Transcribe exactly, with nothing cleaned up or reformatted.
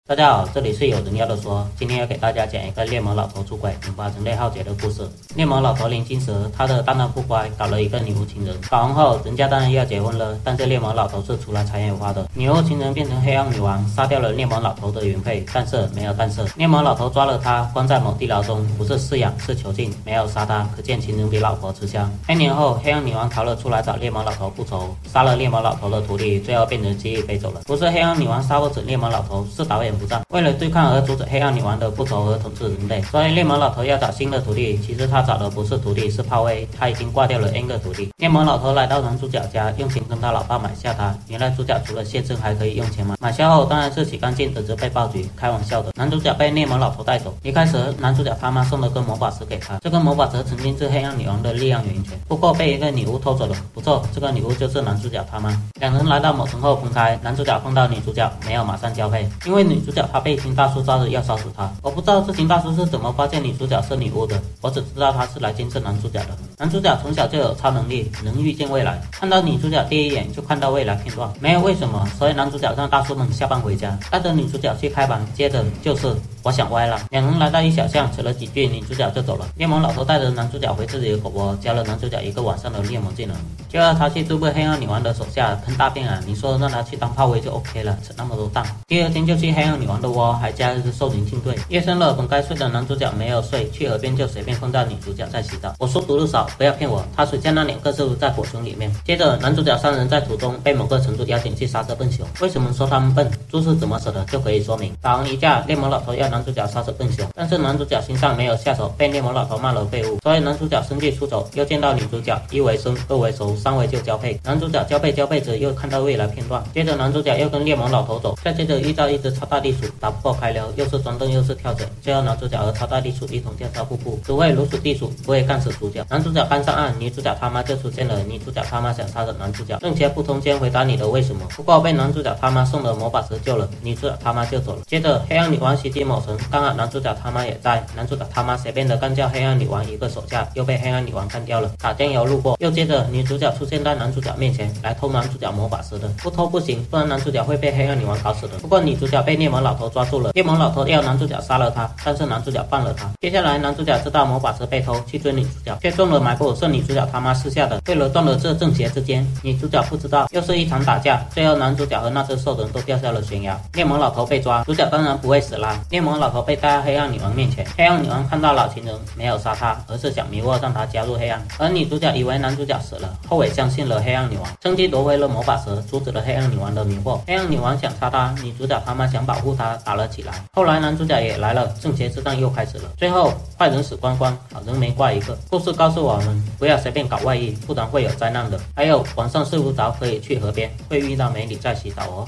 大家好，这里是有人要的说，今天要给大家讲一个猎魔老头出轨引发人类浩劫的故事。猎魔老头林金蛇，他的当当不乖，搞了一个女巫情人，搞完后人家当然要结婚了，但这猎魔老头是出来采眼花的。女巫情人变成黑暗女王，杀掉了猎魔老头的原配，但是没有干涉。猎魔老头抓了他，关在某地牢中，不是饲养是囚禁，没有杀他，可见情人比老婆吃香。一年后，黑暗女王逃了出来找猎魔老头复仇，杀了猎魔老头的徒弟，最后变成机翼飞走了。不是黑暗女王杀不死猎魔老头，是导演不赞。为了对抗而阻止黑暗女王的复仇和统治人类，所以猎魔老头要找新的徒弟。其实他找的不是徒弟，是炮灰。他已经挂掉了 N 个徒弟。猎魔老头来到男主角家，用钱跟他老爸买下他。原来主角除了现身，还可以用钱买。买下后当然是洗干净，等着被爆菊。开玩笑的，男主角被猎魔老头带走。离开时，男主角他妈送了个魔法石给他。这个魔法石曾经是黑暗女王的力量源泉，不过被一个女巫偷走了。不错，这个女巫就是男主角他妈。两人来到某城后分开，男主角碰到女主角，没有马上交配，因为女主角她被一群大叔抓着要杀死她。我不知道这群大叔是怎么发现女主角是女巫的，我只知道她是来监视男主角的。男主角从小就有超能力，能预见未来。看到女主角第一眼就看到未来片段，没有为什么，所以男主角让大叔们下班回家，带着女主角去开房，接着就是我想歪了。两人来到一小巷，扯了几句，女主角就走了。猎魔老头带着男主角回自己的狗窝，教了男主角一个晚上的猎魔技能，就要他去对付黑暗女王的手下喷大便啊！你说让他去当炮灰就 OK 了，扯那么多蛋。第二天就去黑暗女王的窝，还加入兽灵进队。夜深了，本该睡的男主角没有睡，去河边就随便碰到女主角在洗澡。我说毒入少，不要骗我，他水下那两个是在火熊里面。接着男主角三人在途中被某个城主邀请去杀这笨熊。为什么说他们笨？猪是怎么死的就可以说明。打完一架，猎魔老头要男主角杀死笨熊，但是男主角心上没有下手，被猎魔老头骂了废物，所以男主角生气出走，又见到女主角，一为生，二为熟，三为就交配。男主角交配交配着又看到未来片段，接着男主角又跟猎魔老头走，再接着遇到一只超大地鼠，打不过开溜，又是钻洞又是跳水，最后男主角和超大地鼠一同跳到瀑布，只为如鼠地鼠，不会干死主角。男主角搬上岸，女主角他妈就出现了。女主角他妈想杀死男主角，正切不通间回答你的为什么，不过被男主角他妈送的魔法石救了，女主角他妈就走了。接着黑暗女王袭击某城，刚好男主角他妈也在，男主角他妈随便的干掉黑暗女王一个手下，又被黑暗女王干掉了。打酱油路过，又接着女主角出现在男主角面前，来偷男主角魔法石的，不偷不行，不然男主角会被黑暗女王搞死的。不过女主角被猎魔老头抓住了，猎魔老头要男主角杀了他，但是男主角放了他。接下来男主角知道魔法石被偷，去追女主角，却中了埋伏，是女主角他妈施下的，对了断了这正邪之间。女主角不知道，又是一场打架，最后男主角和那只兽人都掉下了悬崖。猎魔老头被抓，主角当然不会死啦。猎魔老头被带到黑暗女王面前，黑暗女王看到老情人，没有杀他，而是想迷惑让他加入黑暗。而女主角以为男主角死了，后也相信了黑暗女王，趁机夺回了魔法石，阻止了黑暗女王的迷惑。黑暗女王想杀他，女主角他妈想保护他，打了起来。后来男主角也来了，正邪之战又开始了。最后坏人死光光，好人没挂一个。故事告诉我们，不要随便搞外遇，不然会有灾难的。还有晚上睡不着可以去河边，会遇到美女在洗澡哦。